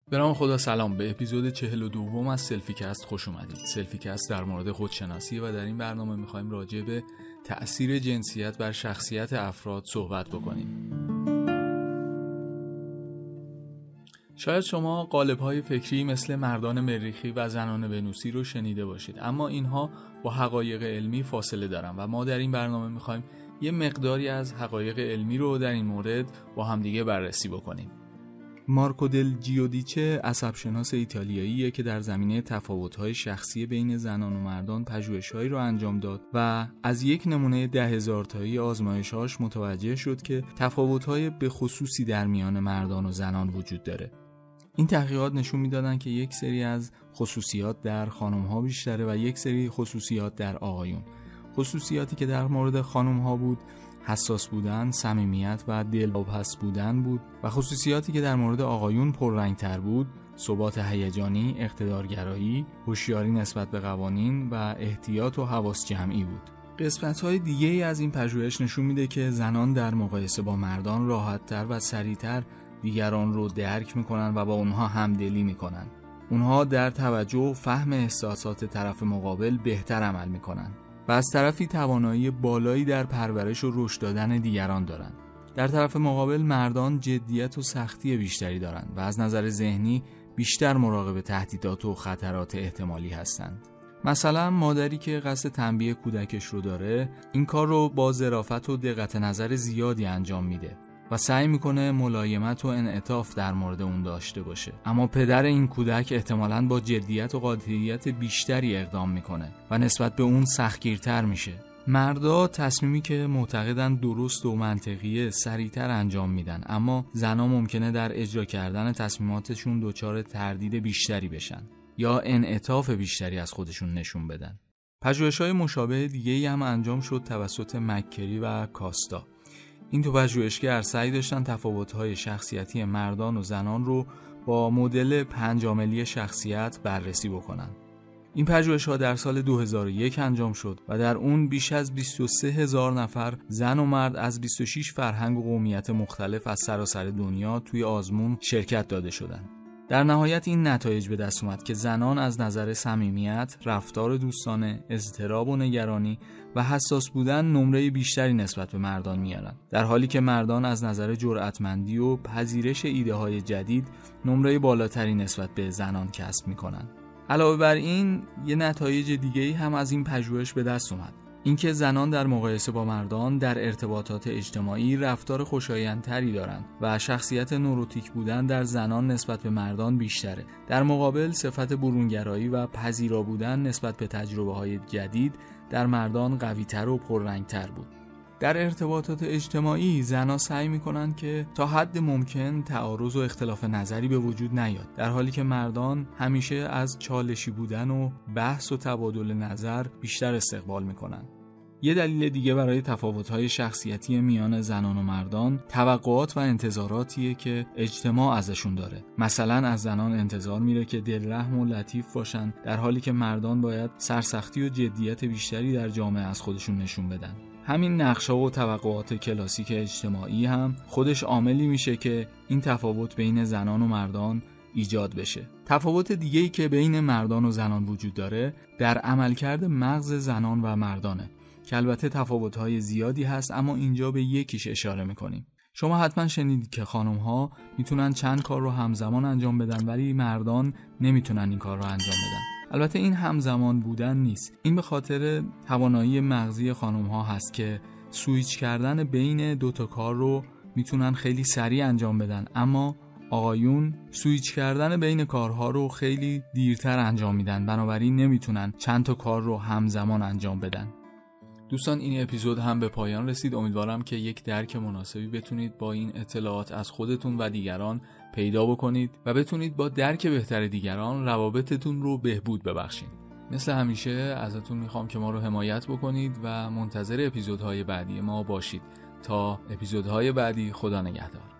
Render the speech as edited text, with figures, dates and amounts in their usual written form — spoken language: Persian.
به نام خدا. سلام، به اپیزود 42 از سلفی کست خوش اومدید. سلفی کست در مورد خودشناسی و در این برنامه میخوایم راجع به تأثیر جنسیت بر شخصیت افراد صحبت بکنیم. شاید شما قالب‌های فکری مثل مردان مریخی و زنان ونوسی رو شنیده باشید، اما اینها با حقایق علمی فاصله دارن و ما در این برنامه میخوایم یه مقداری از حقایق علمی رو در این مورد با همدیگه بررسی بکنیم. مارکو دل جیودیچه عصبشناس ایتالیاییه که در زمینه تفاوت‌های شخصی بین زنان و مردان پژوهش‌هایی رو انجام داد و از یک نمونه 10,000 تایی آزمایش‌هاش متوجه شد که تفاوت‌های به خصوصی در میان مردان و زنان وجود داره. این تحقیقات نشون میدادن که یک سری از خصوصیات در خانم‌ها بیشتره و یک سری خصوصیات در آقایون. خصوصیاتی که در مورد خانم‌ها بود حساس بودن، صمیمیت و دلواپس بودن بود و خصوصیاتی که در مورد آقایون پررنگ‌تر بود ثبات هیجانی، اقتدارگرایی، هوشیاری نسبت به قوانین و احتیاط و حواس جمعی بود. قسمت‌های دیگه‌ای از این پژوهش نشون میده که زنان در مقایسه با مردان راحت‌تر و سریع‌تر دیگران رو درک میکنن و با اونها همدلی میکنن. اونها در توجه و فهم احساسات طرف مقابل بهتر عمل میکنن و از طرفی توانایی بالایی در پرورش و رشد دادن دیگران دارن. در طرف مقابل مردان جدیت و سختی بیشتری دارن و از نظر ذهنی بیشتر مراقب تهدیدات و خطرات احتمالی هستند. مثلا مادری که قصد تنبیه کودکش رو داره این کار رو با ظرافت و دقت نظر زیادی انجام میده و سعی میکنه ملایمت و انعطاف در مورد اون داشته باشه، اما پدر این کودک احتمالاً با جدیت و قاطعیت بیشتری اقدام میکنه و نسبت به اون سختگیرتر میشه. مردا تصمیمی که معتقدن درست و منطقیه سریعتر انجام میدن، اما زنها ممکنه در اجرا کردن تصمیماتشون دچار تردید بیشتری بشن یا انعطاف بیشتری از خودشون نشون بدن. پژوهش‌های مشابه دیگه‌ای هم انجام شد توسط مک‌کری و کاستا. این دو پژوهشگر سعی داشتن تفاوت‌های شخصیتی مردان و زنان رو با مدل 5 عاملی شخصیت بررسی بکنن. این پژوهش‌ها در سال 2001 انجام شد و در اون بیش از 23,000 نفر زن و مرد از 26 فرهنگ و قومیت مختلف از سراسر دنیا توی آزمون شرکت داده شدند. در نهایت این نتایج به دست اومد که زنان از نظر صمیمیت، رفتار دوستانه، اضطراب و نگرانی و حساس بودن نمره بیشتری نسبت به مردان میارن، در حالی که مردان از نظر جرأتمندی و پذیرش ایده‌های جدید نمره بالاتری نسبت به زنان کسب میکنن. علاوه بر این یه نتایج دیگه‌ای هم از این پژوهش به دست اومد. اینکه زنان در مقایسه با مردان در ارتباطات اجتماعی رفتار خوشایندتری دارند و شخصیت نوروتیک بودن در زنان نسبت به مردان بیشتره. در مقابل صفت برونگرایی و پذیرا بودن نسبت به تجربه‌های جدید در مردان قوی‌تر و پررنگ‌تر بود. در ارتباطات اجتماعی زنها سعی می‌کنند که تا حد ممکن تعارض و اختلاف نظری به وجود نیاد، در حالی که مردان همیشه از چالشی بودن و بحث و تبادل نظر بیشتر استقبال می‌کنند. یه دلیل دیگه برای تفاوت‌های شخصیتی میان زنان و مردان توقعات و انتظاراتیه که اجتماع ازشون داره. مثلا از زنان انتظار میره که دلرحم و لطیف باشن، در حالی که مردان باید سرسختی و جدیت بیشتری در جامعه از خودشون نشون بدن. همین نقش‌ها و توقعات کلاسیک اجتماعی هم خودش عاملی میشه که این تفاوت بین زنان و مردان ایجاد بشه. تفاوت دیگه‌ای که بین مردان و زنان وجود داره در عملکرد مغز زنان و مردانه که البته تفاوت‌های زیادی هست، اما اینجا به یکیش اشاره می‌کنیم. شما حتما شنیدید که خانم‌ها میتونن چند کار رو همزمان انجام بدن ولی مردان نمیتونن این کار رو انجام بدن. البته این همزمان بودن نیست، این به خاطر توانایی مغزی خانم‌ها هست که سویچ کردن بین دوتا کار رو میتونن خیلی سریع انجام بدن، اما آقایون سویچ کردن بین کارها رو خیلی دیرتر انجام میدن، بنابراین نمیتونن چند تا کار رو همزمان انجام بدن. دوستان این اپیزود هم به پایان رسید. امیدوارم که یک درک مناسبی بتونید با این اطلاعات از خودتون و دیگران پیدا بکنید و بتونید با درک بهتر دیگران روابطتون رو بهبود ببخشید. مثل همیشه ازتون میخوام که ما رو حمایت بکنید و منتظر اپیزودهای بعدی ما باشید. تا اپیزودهای بعدی، خدا نگهدار.